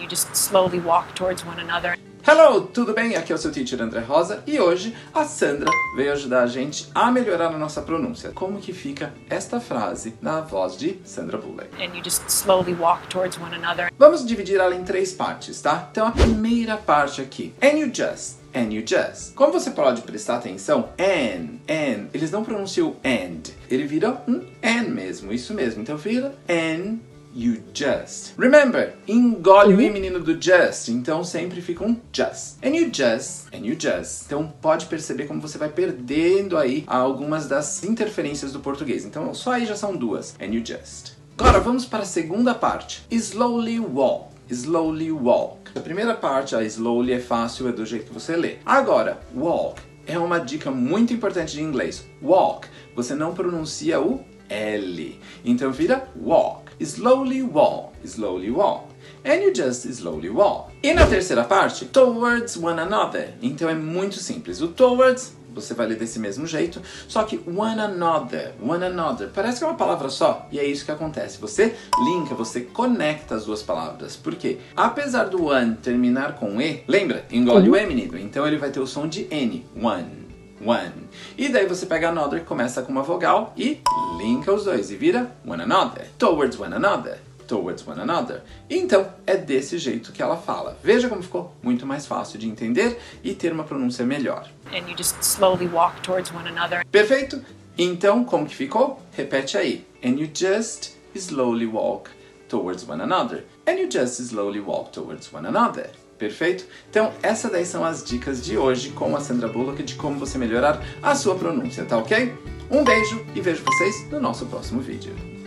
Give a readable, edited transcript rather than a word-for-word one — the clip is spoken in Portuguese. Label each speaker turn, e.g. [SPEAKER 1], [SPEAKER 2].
[SPEAKER 1] you just slowly walk towards one another.
[SPEAKER 2] Hello, tudo bem? Aqui é o seu teacher André Rosa e hoje a Sandra veio ajudar a gente a melhorar a nossa pronúncia. Como que fica esta frase na voz de Sandra Bullock?
[SPEAKER 1] And you just slowly walk towards one another.
[SPEAKER 2] Vamos dividir ela em 3 partes, tá? Então a primeira parte aqui, and you just. And you just. Como você pode prestar atenção, and, eles não pronunciam and. Ele vira um and mesmo, isso mesmo. Então vira and you just. Remember, engole o i menino do just, então sempre fica um just. And you just, and you just. Então pode perceber como você vai perdendo aí algumas das interferências do português. Então só aí já são 2. And you just. Agora vamos para a segunda parte. Slowly walk. Slowly walk. A primeira parte, a slowly, é fácil, é do jeito que você lê. Agora, walk é uma dica muito importante de inglês. Walk, você não pronuncia o L. Então vira walk. Slowly walk. Slowly walk. And you just slowly walk. E na terceira parte, towards one another. Então é muito simples. O towards você vai ler desse mesmo jeito, só que one another, parece que é uma palavra só, e é isso que acontece. Você linka, você conecta as duas palavras. Por quê? Apesar do one terminar com E, lembra? Engole o E, menino. Então ele vai ter o som de N. One. E daí você pega another, começa com uma vogal e linka os dois e vira one another. Towards one another. Towards one another. Então, é desse jeito que ela fala. Veja como ficou muito mais fácil de entender e ter uma pronúncia melhor.
[SPEAKER 1] And you just slowly walk towards one another.
[SPEAKER 2] Perfeito? Então, como que ficou? Repete aí. And you just slowly walk towards one another. And you just slowly walk towards one another. Perfeito? Então, essas daí são as dicas de hoje com a Sandra Bullock de como você melhorar a sua pronúncia, tá ok? Um beijo e vejo vocês no nosso próximo vídeo.